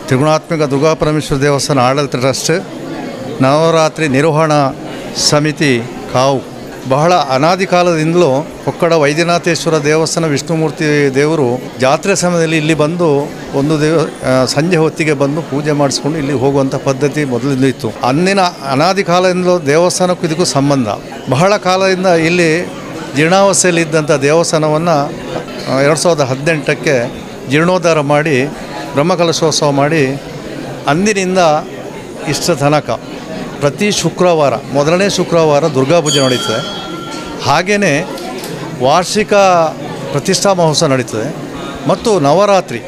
ತ್ರಿಗುಣಾತ್ಮಕ ದುರ್ಗಾಪರಮೇಶ್ವರ ದೇವಸ್ಥಾನ ಆಡಳಿತ ಟ್ರಸ್ಟ್, ನವರಾತ್ರಿ ನಿರ್ವಹಣಾ ಸಮಿತಿ ಕಾವು ಬಹಳ ಅನಾದಿ ಕಾಲದಿಂದಲೂ ಕೊಕ್ಕಡ ವೈದ್ಯನಾಥೇಶ್ವರ ದೇವಸ್ಥಾನ ವಿಷ್ಣುಮೂರ್ತಿ ದೇವರು ಜಾತ್ರೆ ಸಮಯದಲ್ಲಿ ಇಲ್ಲಿ ಬಂದು ಒಂದು ಸಂಜೆ ಹೊತ್ತಿಗೆ ಬಂದು ಪೂಜೆ ಮಾಡಿಸ್ಕೊಂಡು ಇಲ್ಲಿ ಹೋಗುವಂಥ ಪದ್ಧತಿ ಮೊದಲಿಂದ ಇತ್ತು. ಅಂದಿನ ಅನಾದಿ ಕಾಲದಿಂದಲೂ ದೇವಸ್ಥಾನಕ್ಕೂ ಇದಕ್ಕೂ ಸಂಬಂಧ. ಬಹಳ ಕಾಲದಿಂದ ಇಲ್ಲಿ ಜೀರ್ಣಾವಸ್ಥೆಯಲ್ಲಿದ್ದಂಥ ದೇವಸ್ಥಾನವನ್ನು 2018ಕ್ಕೆ ಜೀರ್ಣೋದ್ಧಾರ ಮಾಡಿ ಬ್ರಹ್ಮಕಲಶೋತ್ಸವ ಮಾಡಿ ಅಂದಿನಿಂದ ಇಷ್ಟ ತನಕ ಪ್ರತಿ ಶುಕ್ರವಾರ, ಮೊದಲನೇ ಶುಕ್ರವಾರ ದುರ್ಗಾ ಪೂಜೆ ನಡೀತದೆ. ಹಾಗೆಯೇ ವಾರ್ಷಿಕ ಪ್ರತಿಷ್ಠಾ ಮಹೋತ್ಸವ ನಡೀತದೆ. ಮತ್ತು ನವರಾತ್ರಿ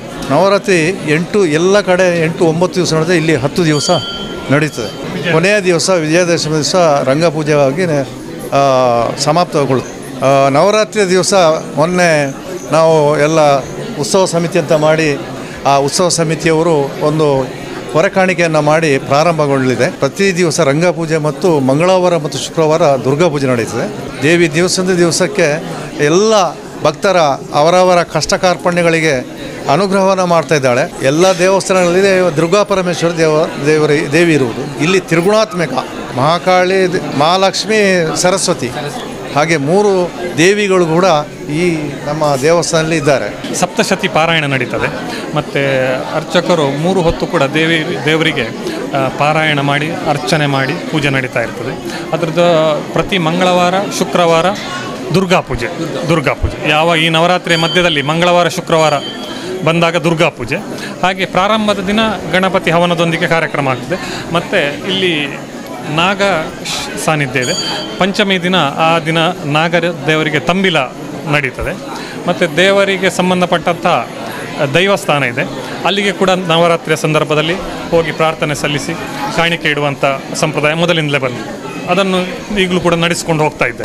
ಎಲ್ಲ ಕಡೆ 8-9 ದಿವಸ ನಡೆದರೆ ಇಲ್ಲಿ 10 ದಿವಸ ನಡೀತದೆ. ಕೊನೆಯ ದಿವಸ ವಿಜಯದಶಮಿ ದಿವಸ ರಂಗಪೂಜೆಯಾಗಿ ಸಮಾಪ್ತಗೊಳ್ಳುತ್ತೆ. ನವರಾತ್ರಿಯ ದಿವಸ ಮೊನ್ನೆ ನಾವು ಎಲ್ಲ ಉತ್ಸವ ಸಮಿತಿ ಅಂತ ಮಾಡಿ ಆ ಉತ್ಸವ ಸಮಿತಿಯವರು ಒಂದು ಹೊರೆಕಾಣಿಕೆಯನ್ನು ಮಾಡಿ ಪ್ರಾರಂಭಗೊಳ್ಳಲಿದೆ. ಪ್ರತಿ ದಿವಸ ರಂಗಪೂಜೆ ಮತ್ತು ಮಂಗಳವಾರ ಮತ್ತು ಶುಕ್ರವಾರ ದುರ್ಗಾ ಪೂಜೆ ನಡೀತದೆ. ದೇವಿ ದಿವಸದಿಂದ ದಿವಸಕ್ಕೆ ಎಲ್ಲ ಭಕ್ತರ ಅವರವರ ಕಷ್ಟ ಕಾರ್ಪಣ್ಯಗಳಿಗೆ ಅನುಗ್ರಹವನ್ನು ಮಾಡ್ತಾ ಇದ್ದಾಳೆ. ಎಲ್ಲ ದೇವಸ್ಥಾನಗಳಲ್ಲಿ ದುರ್ಗಾ ಪರಮೇಶ್ವರ ದೇವಿ ಇರುವುದು. ಇಲ್ಲಿ ತ್ರಿಗುಣಾತ್ಮಕ ಮಹಾಕಾಳಿ, ಮಹಾಲಕ್ಷ್ಮಿ, ಸರಸ್ವತಿ ಹಾಗೆ 3 ದೇವಿಗಳು ಕೂಡ ಈ ನಮ್ಮ ದೇವಸ್ಥಾನದಲ್ಲಿ ಇದ್ದಾರೆ. ಸಪ್ತಶತಿ ಪಾರಾಯಣ ನಡೀತದೆ. ಮತ್ತು ಅರ್ಚಕರು 3 ಹೊತ್ತು ಕೂಡ ದೇವರಿಗೆ ಪಾರಾಯಣ ಮಾಡಿ ಅರ್ಚನೆ ಮಾಡಿ ಪೂಜೆ ನಡೀತಾ ಇರ್ತದೆ. ಅದರದ್ದು ಪ್ರತಿ ಮಂಗಳವಾರ ಶುಕ್ರವಾರ ದುರ್ಗಾ ಪೂಜೆ. ಯಾವ ಈ ನವರಾತ್ರಿಯ ಮಧ್ಯದಲ್ಲಿ ಮಂಗಳವಾರ ಶುಕ್ರವಾರ ಬಂದಾಗ ದುರ್ಗಾ ಪೂಜೆ. ಹಾಗೆ ಪ್ರಾರಂಭದ ದಿನ ಗಣಪತಿ ಹವನದೊಂದಿಗೆ ಕಾರ್ಯಕ್ರಮ ಆಗ್ತದೆ. ಮತ್ತು ಇಲ್ಲಿ ನಾಗ ಸಾನ್ನಿಧ್ಯ ಇದೆ. ಪಂಚಮಿ ದಿನ ಆ ದಿನ ನಾಗರ ದೇವರಿಗೆ ತಂಬಿಲ ನಡೀತದೆ. ಮತ್ತು ದೇವರಿಗೆ ಸಂಬಂಧಪಟ್ಟಂಥ ದೈವಸ್ಥಾನ ಇದೆ, ಅಲ್ಲಿಗೆ ಕೂಡ ನವರಾತ್ರಿಯ ಸಂದರ್ಭದಲ್ಲಿ ಹೋಗಿ ಪ್ರಾರ್ಥನೆ ಸಲ್ಲಿಸಿ ಕಾಣಿಕೆ ಇಡುವಂಥ ಸಂಪ್ರದಾಯ ಮೊದಲಿಂದಲೇ ಬಂದು ಅದನ್ನು ಈಗಲೂ ಕೂಡ ನಡೆಸಿಕೊಂಡು ಹೋಗ್ತಾ ಇದ್ದೆ.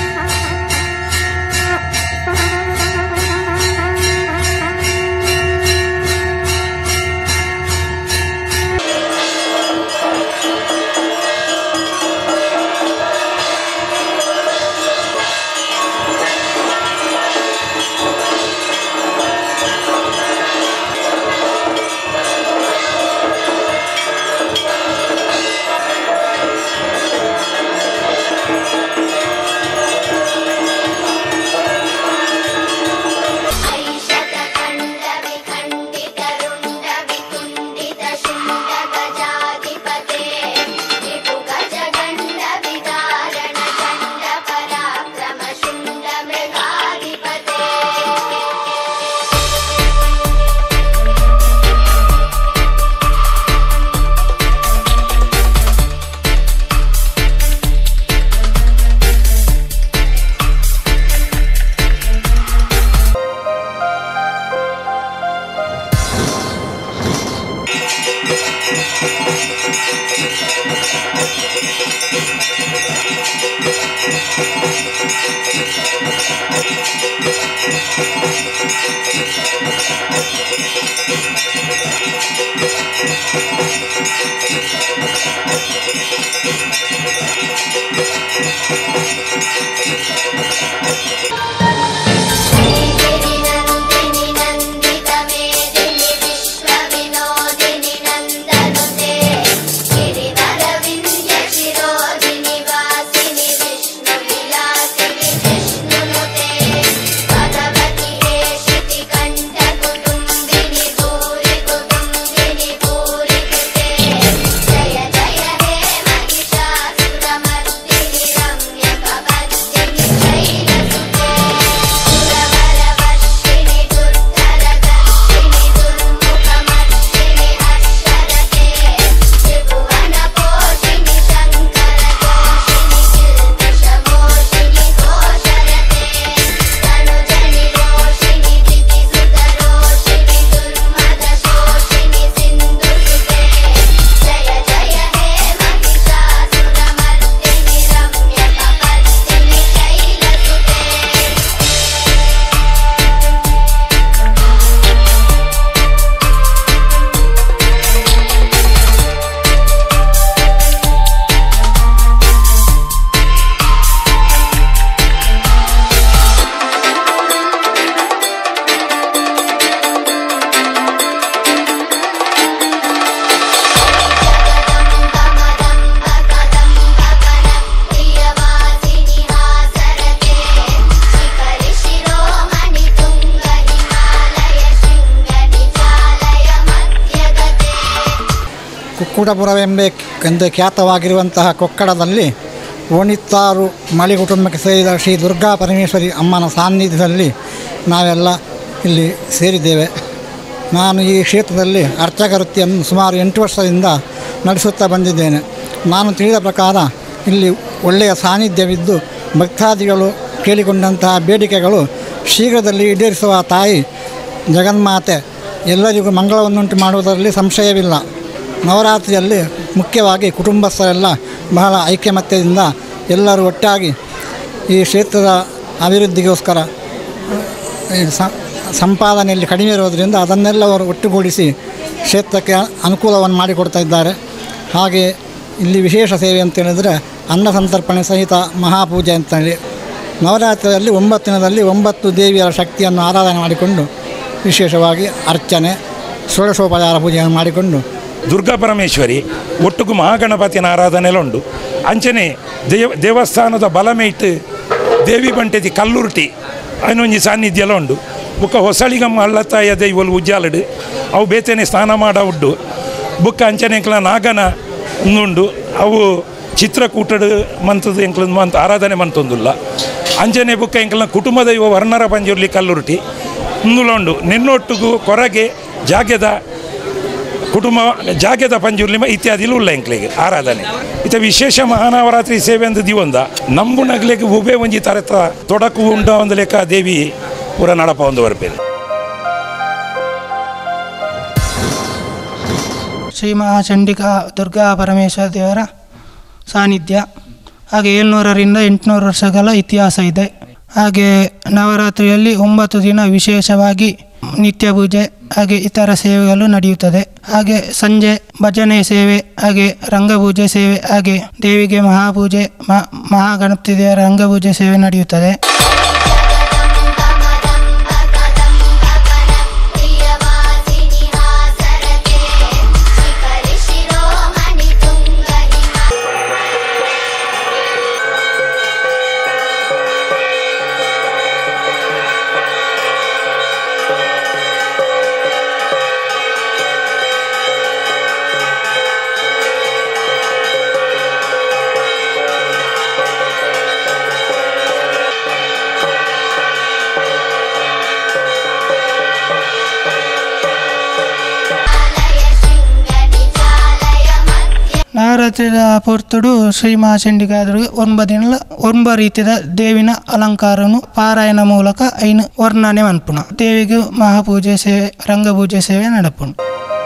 ಎಂದು ಖ್ಯಾತವಾಗಿರುವಂತಹ ಕೊಕ್ಕಡದಲ್ಲಿ ಓಣಿತ್ತಾರು ಮಳಿ ಕುಟುಂಬಕ್ಕೆ ಸೇರಿದ ಶ್ರೀ ದುರ್ಗಾ ಪರಮೇಶ್ವರಿ ಅಮ್ಮನ ಸಾನ್ನಿಧ್ಯದಲ್ಲಿ ನಾವೆಲ್ಲ ಇಲ್ಲಿ ಸೇರಿದ್ದೇವೆ. ನಾನು ಈ ಕ್ಷೇತ್ರದಲ್ಲಿ ಅರ್ಚಕ ವೃತ್ತಿಯನ್ನು ಸುಮಾರು 8 ವರ್ಷದಿಂದ ನಡೆಸುತ್ತಾ ಬಂದಿದ್ದೇನೆ. ನಾನು ತಿಳಿದ ಪ್ರಕಾರ ಇಲ್ಲಿ ಒಳ್ಳೆಯ ಸಾನ್ನಿಧ್ಯವಿದ್ದು ಭಕ್ತಾದಿಗಳು ಕೇಳಿಕೊಂಡಂತಹ ಬೇಡಿಕೆಗಳು ಶೀಘ್ರದಲ್ಲಿ ಈಡೇರಿಸುವ ತಾಯಿ ಜಗನ್ಮಾತೆ ಎಲ್ಲರಿಗೂ ಮಂಗಳವನ್ನುಂಟು ಮಾಡುವುದರಲ್ಲಿ ಸಂಶಯವಿಲ್ಲ. ನವರಾತ್ರಿಯಲ್ಲಿ ಮುಖ್ಯವಾಗಿ ಕುಟುಂಬಸ್ಥರೆಲ್ಲ ಬಹಳ ಐಕ್ಯಮತ್ಯದಿಂದ ಎಲ್ಲರೂ ಒಟ್ಟಾಗಿ ಈ ಕ್ಷೇತ್ರದ ಅಭಿವೃದ್ಧಿಗೋಸ್ಕರ ಸಂಪಾದನೆಯಲ್ಲಿ ಕಡಿಮೆ ಇರೋದರಿಂದ ಅದನ್ನೆಲ್ಲ ಅವರು ಒಟ್ಟುಗೂಡಿಸಿ ಕ್ಷೇತ್ರಕ್ಕೆ ಅನುಕೂಲವನ್ನು ಮಾಡಿಕೊಡ್ತಾ ಇದ್ದಾರೆ. ಹಾಗೆ ಇಲ್ಲಿ ವಿಶೇಷ ಸೇವೆ ಅಂತೇಳಿದರೆ ಅನ್ನ ಸಂತರ್ಪಣೆ ಸಹಿತ ಮಹಾಪೂಜೆ ಅಂತೇಳಿ ನವರಾತ್ರಿಯಲ್ಲಿ 9 ದಿನದಲ್ಲಿ 9 ದೇವಿಯರ ಶಕ್ತಿಯನ್ನು ಆರಾಧನೆ ಮಾಡಿಕೊಂಡು ವಿಶೇಷವಾಗಿ ಅರ್ಚನೆ ಷೋಡಶೋಪಚಾರ ಪೂಜೆಯನ್ನು ಮಾಡಿಕೊಂಡು ದುರ್ಗಾ ಪರಮೇಶ್ವರಿ ಒಟ್ಟಿಗೂ ಮಹಾಗಣಪತಿನ ಆರಾಧನೆಲ್ಲ ಉಂಟು. ಅಂಚನೆ ದೇವಸ್ಥಾನದ ಬಲಮೇಟ್ ದೇವಿ ಬಂಟೆದಿ ಕಲ್ಲುರ್ಟಿ ಅನ್ನೊಂಜಿ ಸಾನ್ನಿಧ್ಯ ಎಲ್ಲ ಉಂಟು. ಬುಕ್ಕ ಹೊಸಳಿಗಮ್ಮ ಹಳ್ಳತ್ತಾಯ ದೈವಲು ಉಜ್ಜಾಲಡು ಅವು ಬೇತೇನೆ ಸ್ನಾನ ಮಾಡ ಉಂಟು. ಬುಕ್ಕ ಅಂಚನೆ ಎಂಕ್ಲ ನಾಗನ ಉಂಡು ಅವು ಚಿತ್ರಕೂಟಡು ಮಂತದ ಎಂಕ್ಲ ಮಂತ ಆರಾಧನೆ ಮಂತೊಂದುಲ್ಲ. ಅಂಚನೆ ಬುಕ್ಕ ಎಂಕ್ಲ ಕುಟುಂಬ ದೈವ ವರ್ಣರ ಪಂಜುರ್ಲಿ ಕಲ್ಲುರ್ಟಿ ಉಂದುಲ ಉಂಡು. ನಿನ್ನೊಟ್ಟಿಗೂ ಕೊರಗೆ ಜಾಗ್ಯದ ಕುಟುಂಬ ಜಾಗ್ಯದ ಪಂಜುರ್ಲಿ ಇತ್ಯಾದಿಲು ಉಲ್ಲ ಎಂಕ್ಲಿಗೆ ಆರಾಧನೆ ಇತ ವಿಶೇಷ ಮಹಾನವರಾತ್ರಿ ಸೇವೆ ಅಂದ ದಿವೊಂದ ನಂಬುನಗ್ಲೆಗೆ ಉಬೆ ಒಂಜಿ ತರತ ತೊಡಕು ಉಂಡ ಒಂದು ಲೆಕ್ಕ ದೇವಿ ಪೂರ ನಡಪ ಒಂದು ಬರ್ಪೇರು. ಶ್ರೀ ಮಹಾಚಂಡಿಕಾ ದುರ್ಗಾ ಪರಮೇಶ್ವರ ದೇವರ ಸಾನ್ನಿಧ್ಯ. ಹಾಗೆ 700ರಿಂದ 800 ವರ್ಷಗಳ ಇತಿಹಾಸ ಇದೆ. ಹಾಗೆ ನವರಾತ್ರಿಯಲ್ಲಿ 9 ದಿನ ವಿಶೇಷವಾಗಿ ನಿತ್ಯ ಪೂಜೆ ಹಾಗೆ ಇತರ ಸೇವೆಗಳು ನಡೆಯುತ್ತದೆ. ಹಾಗೆ ಸಂಜೆ ಭಜನೆ ಸೇವೆ ಹಾಗೆ ರಂಗಪೂಜೆ ಸೇವೆ ಹಾಗೆ ದೇವಿಗೆ ಮಹಾಪೂಜೆ ಮಹಾಗಣಪತಿ ದೇವರ ರಂಗಪೂಜೆ ಸೇವೆ ನಡೆಯುತ್ತದೆ. ನವರಾತ್ರಿಯ ಪೊರ್ತುಡು ಶ್ರೀ ಮಹಾಚಂಡಿಕಾದ್ರಿಗೆ 9 ದಿನ 9 ರೀತಿಯ ದೇವಿನ ಅಲಂಕಾರನು ಪಾರಾಯಣ ಮೂಲಕ ಐನು ವರ್ಣನೆ ಮನ್ಪುಣ. ದೇವಿಗೆ ಮಹಾಪೂಜೆ ಸೇವೆ ರಂಗಪೂಜೆ ಸೇವೆ ನಡಪುಣ.